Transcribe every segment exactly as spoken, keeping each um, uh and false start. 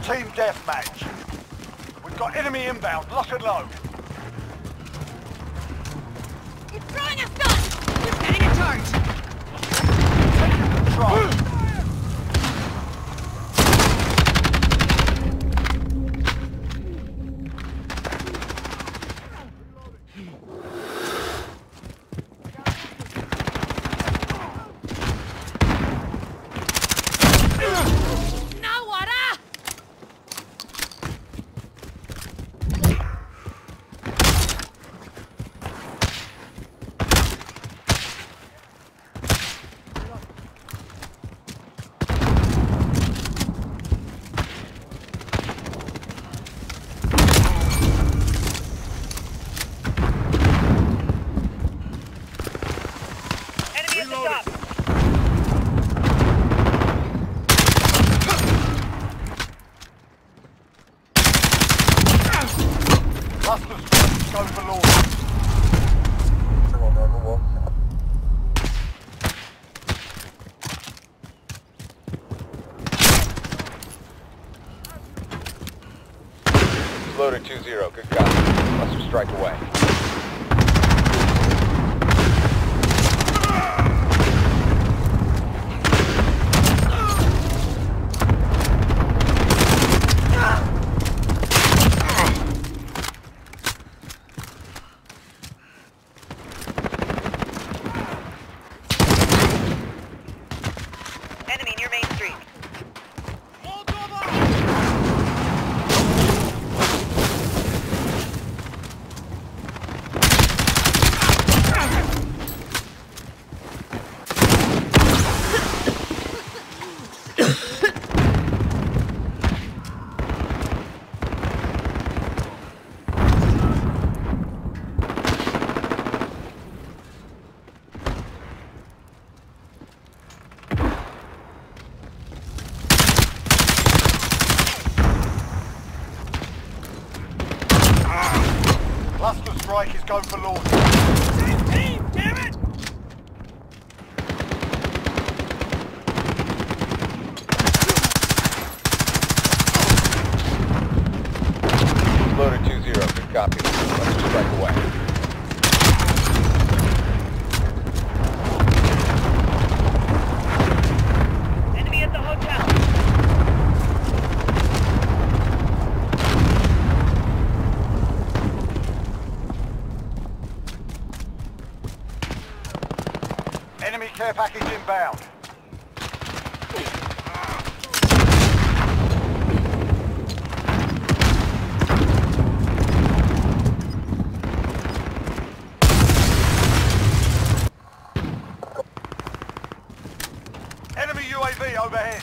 Team deathmatch. We've got enemy inbound. Lock and load. It's throwing a stun! You're setting a charge! Taking control. Loader two zero, good copy. Cluster strike away. Enemy near Main Street. Cluster strike is go for launch. Same team, damn it! Loader two zero, good copy. Cluster strike away. Enemy at the hotel. Enemy care package inbound. Enemy U A V overhead.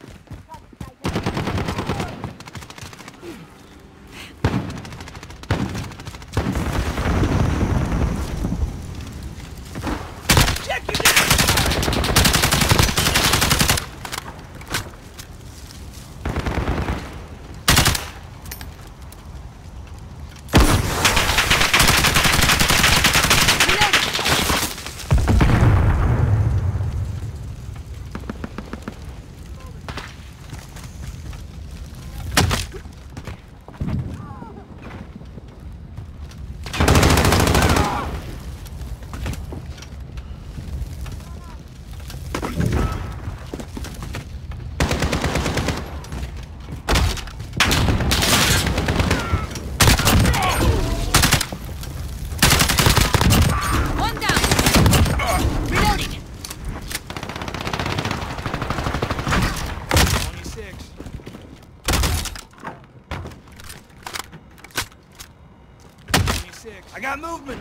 I got movement!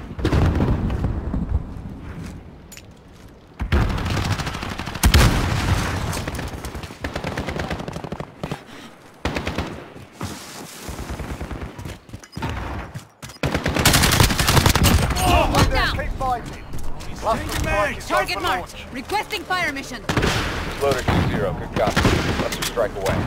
Oh, one down! Keep fighting. Cluster strike is go Target for marked! launch. Requesting fire mission! Loader two zero, good copy. Cluster strike away.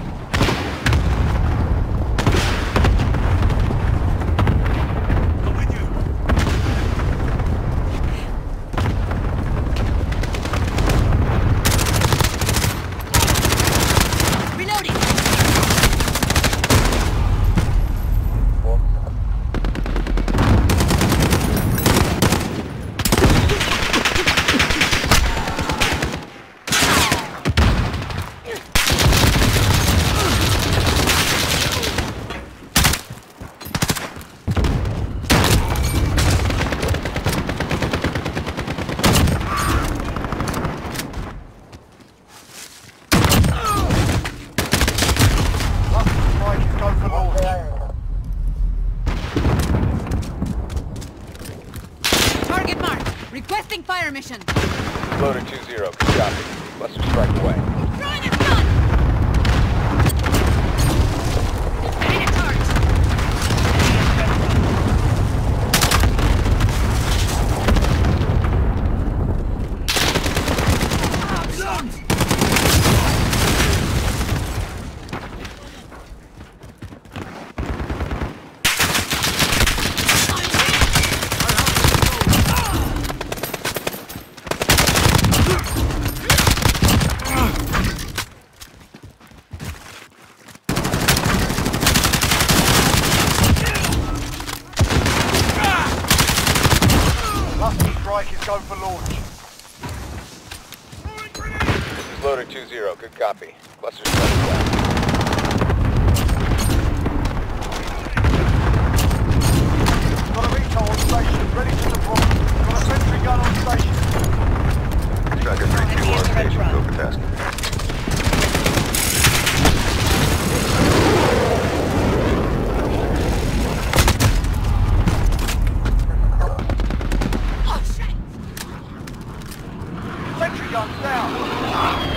Loader two zero, good copy. Cluster strike away. Throwing a stun! Setting a charge! Cluster strike is go for launch. This is Loader two zero, good copy. Cluster strike away. Got a recon on station, ready to deploy. Got a sentry gun on station. Tracker three two on station, go for task. Oh, shit! Sentry gun down.